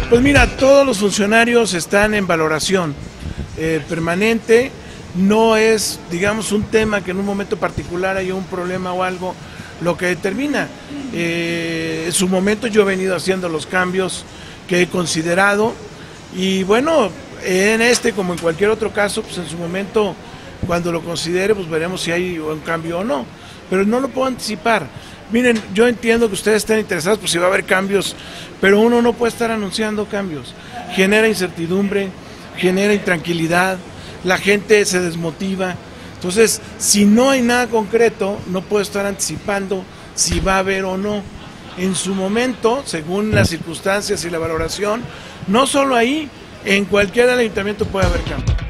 Pues mira, todos los funcionarios están en valoración permanente, no es, digamos, un tema que en un momento particular haya un problema o algo lo que determina. En su momento yo he venido haciendo los cambios que he considerado y bueno, en este como en cualquier otro caso, pues en su momento cuando lo considere, pues veremos si hay un cambio o no, pero no lo puedo anticipar. Miren, yo entiendo que ustedes estén interesados, pues si va a haber cambios, pero uno no puede estar anunciando cambios. Genera incertidumbre, genera intranquilidad, la gente se desmotiva. Entonces, si no hay nada concreto, no puedo estar anticipando si va a haber o no. En su momento, según las circunstancias y la valoración, no solo ahí, en cualquier ayuntamiento puede haber cambio.